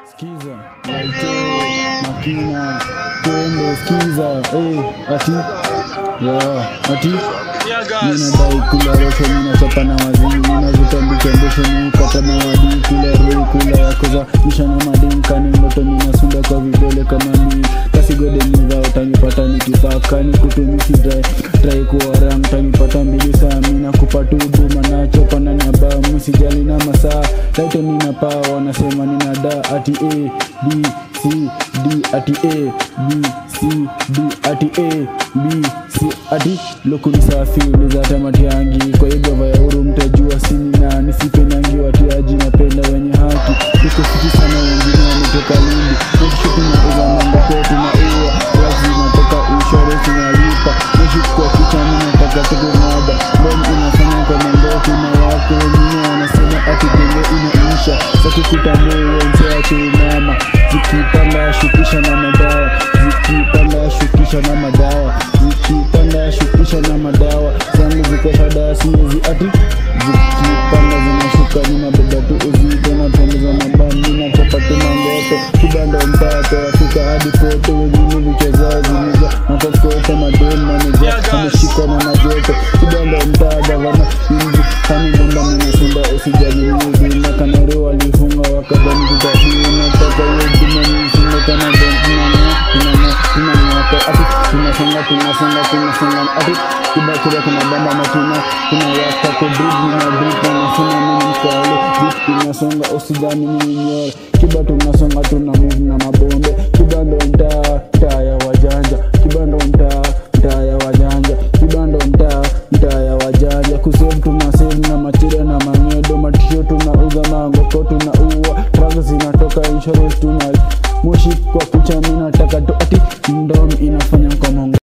Skiza, laito, makina, twende skiza, ati, ati. Ninadai kula rosho, ninachapa na wazimu, ninavutambuchambusho, nikata na wadi, kula rui, kula yakoza, misha na madinka, ningoto ninasunda kwa vidole kama mii. Kasi gode niva, utanipata nikipaka, nikutumisi try kuwarang, utanipata mbili saa, mina kupatu ubuma, nachopa na nyaba, musijali na masaa, laito ninapaa, wanasema ninada, ati A, B, C, D, ati A, B, C, D, ati A, B, C, ati loku nisafi uliza tamati yangi. Kwa hivyo vaya huru mtajua sini na nisipe nangi watiaji napenda wenye haki. Niko fiti sana wengine wametoka lindi. Neshuku na uza mamba kwetu na uwa wazi natoka ushore tunalipa. Neshuku kwa kicha minataka tuku mada. Mbom inafanya kwa mangoku na wako wengine wanasema ati genge inaisha. Saki kutambu wenze ati umama. Zikipanda shukisha na madawa. Zikipanda shukisha na madawa. Zikipanda shukisha na madawa. Zangu ziko shada siwezi ati. Zikipanda zinashuka nina beba tu uzito. Na pongeza mabani nina chapatu mangoto. Kibanda mpata Afrika hadi kote. Wengine vicheza zimiza na kokote mademu maneja. Hameshikwa na majoto. Kibanda mpata gavana inji. Kani mbunda minasunda usijali mwezi. Na kanare walifunga wakadani kutabii. Nataka wedi mani usunga kama benda. Tunasonga ati kibakira kuna bamba matuna kuna waka kudrib nina drip wanasema mimi mkale drip tunasonga usijani mimi nyore kiba tunasonga tuna move na mabombe kibando mtaa ya wajanja kibando mtaa ya wajanja kibando mtaa ya wajanja kusave tunasave na matira na manyedo matisho tunauza mangoko tunaua drugs zinatoka insurance tuna moshi kwa kucha mimi nataka tu ati ndom inafanya kwa mongo.